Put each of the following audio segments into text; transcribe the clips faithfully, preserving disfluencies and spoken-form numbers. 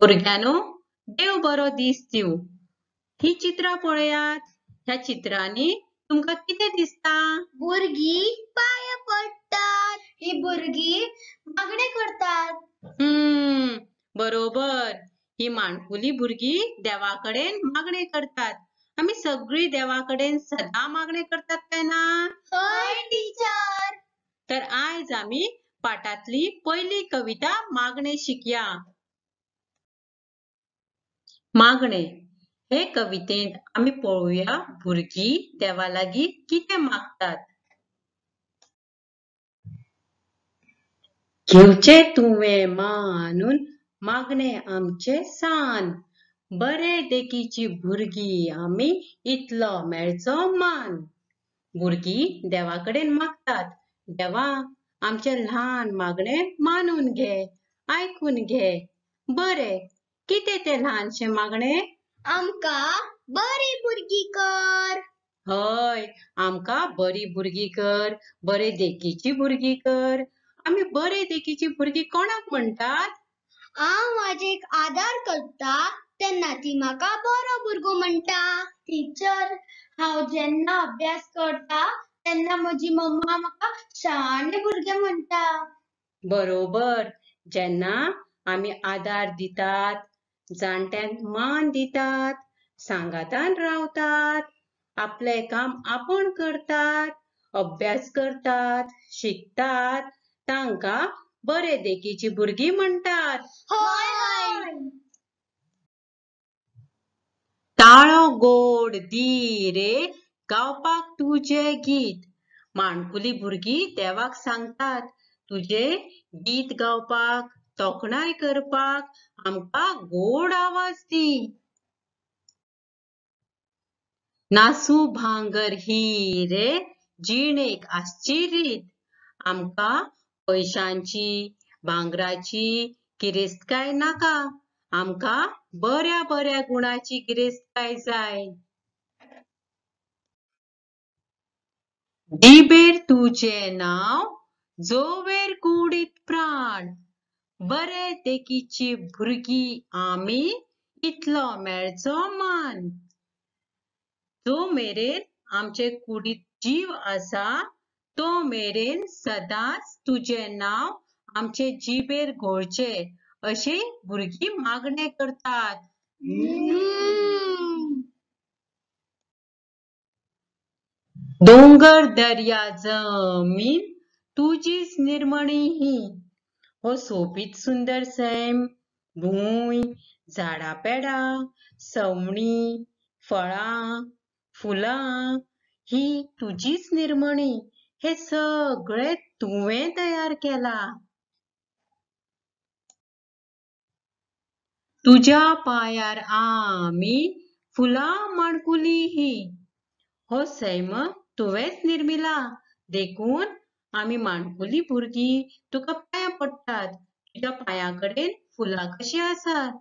भुरग्यानो, देव बरो दीस दिवं. ही चित्रां पळयात. ह्या चित्रांनी तुमका कितें दिसता? भुरगीं पाया पडटात. ही भुरगीं मागणे करतात. हम्म बरोबर. ही माणकुली भुरगीं देवाकडेन मागणे करतात. आम्ही सगळी देवाकडेन सदां मागणे करतात काय ना? हय टीचर. तर आयज आम्ही पाठांतली पहिली कविता मागणे शिकया. मागणे हे कवितेंत आम्ही पळोवया भुरगीं देवा लागीं कितें मागतात. घेवचे तुवें मानून मागणे आमचे सान. बरे देखीची भुरगीं आमी इतलो मेळचो मान. भुरगीं देवाकडेन मागतात. देवा, आमचे ल्हान मागणे मानून घे, आयकून घे. बरे, कितें तें ल्हानशें मागणे? आमका बरी भुरगीं कर. हय, आमका बरी भुरगीं कर, बरे देखीची भुरगीं कर. आमी बरे देखीची भुरगीं कोणाक म्हणटात? हांव म्हाजेक आदार करता तेन्ना ती म्हाका बरो भुरगो म्हणटा. टीचर, हांव जेन्ना अभ्यास करता तेन्ना म्हजी मम्मा म्हाका शाणे भुरगें म्हणटा. बरोबर. जेन्ना आमी आदार दितात, जाणट्यांक मान दितात, सांगातान रावतात, आपले काम आपण करतात, अभ्यास करतात, शिकतात, तांका बरे देखीची भुरगीं म्हणटात. हय हय. ताळो गोड दी रे गावपाक तुझे गीत. माणकुली भुरगीं देवाक सांगतात, तुझे गीत गावपाक, तोखणाय करपाक आमकां गोड आवाज दी. नासू भांगर ही रे जिणेक आसची रीत. आमकां पैशांची, भांगराची गिरेस्तकाय नाका. आमकां बऱ्या बऱ्या गुणाची गिरेस्तकाय जाय. दिबेर तुझे नाव, जोवेर कुडीत प्राण. बरे देखीची भुरगीं आमी इतलो मेळचो मान. जो मेरेन आमचे कुडीत जीव आसा, तो मेरेन सदांच तुझे नाव आमचे जिबेर घोळचे अशे भुरगीं मागणे करतात. दोंगर दर्या जमीन तुजीच निर्मणी ही. हो सोबीत सुंदर सैम, भूंय, झाडा पेडा, सवणी, फळां, फुलां ही तुजीच निर्मणी. हे सगळे तुवें तयार केला. तुझ्या पायार आमी फुलां माणकुली ही. हो सैम तुवेंच निर्मिला, देखून आमी माणकुली भुरगीं तुका पाया पडटात. तुज्या पायांकडेन फुलां कशीं आसात.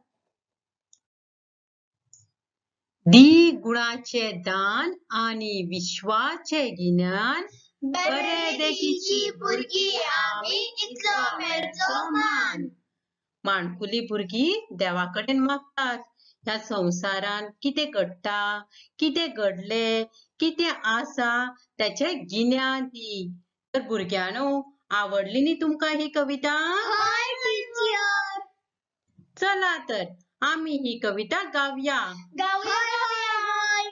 दी गुणाचे दान आनी विश्वाचे गिन्यान. बरे देखीची भुरगीं आमी इतलो मेळचो मान. माणकुली भुरगीं देवाकडेन मागतात. ह्या संवसारान कितें घडटा, कितें घडले, कितें आसा तेचे गिन्यान दी. तर भुरग्यानो, आवडली न्ही तुमकां ही कविता? हय टीचर. चला तर आमी ही कविता गावया. गावया गावया हय.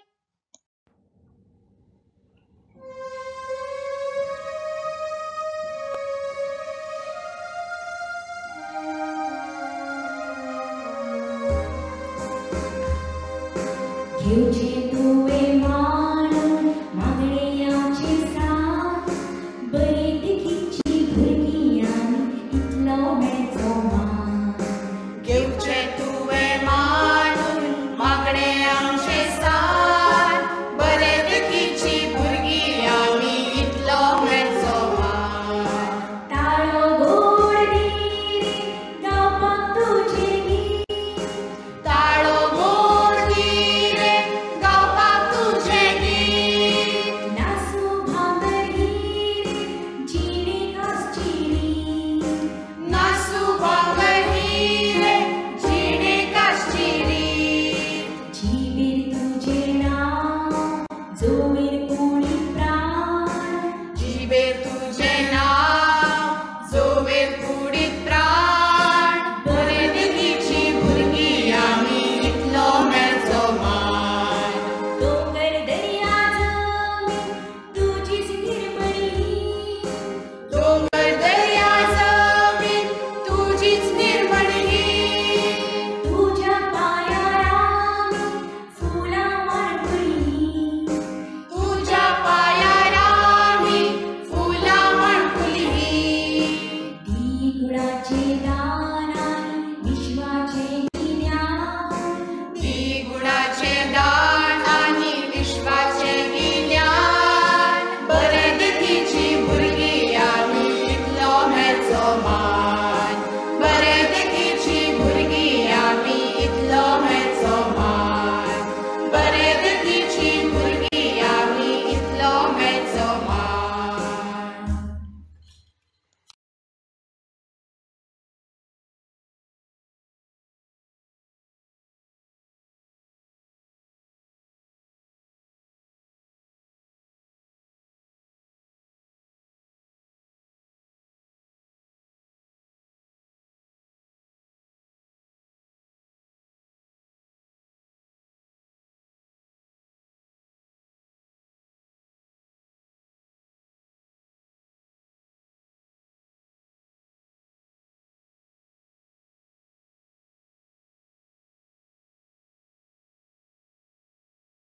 घेवचे